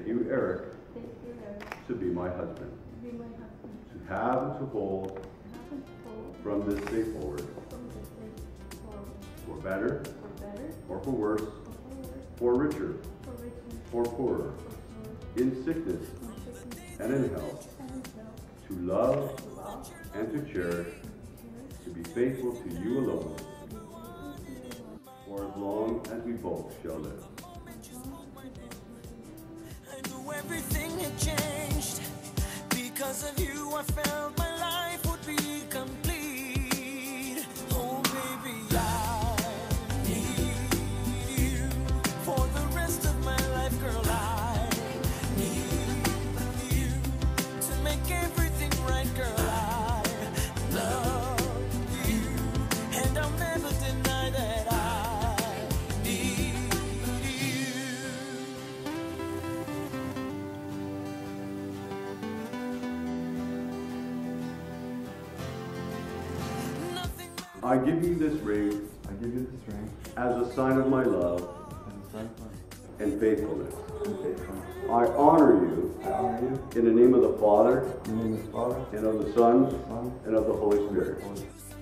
take you, Eric, to be my husband, to have and to hold from this day forward, for better or for worse, for richer or poorer, in sickness and in health, to love and to cherish, to be faithful to you alone, for as long as we both shall live. I knew everything had changed. Because of you, I felt my life would be complete. Oh, baby, I need you for the rest of my life, girl. I need you to make everything right, girl. I love you, and I'll never deny that I need you. I give you this ring as a sign of my love and faithfulness. I honor you in the name of the Father, and of the Son, and of the Holy Spirit.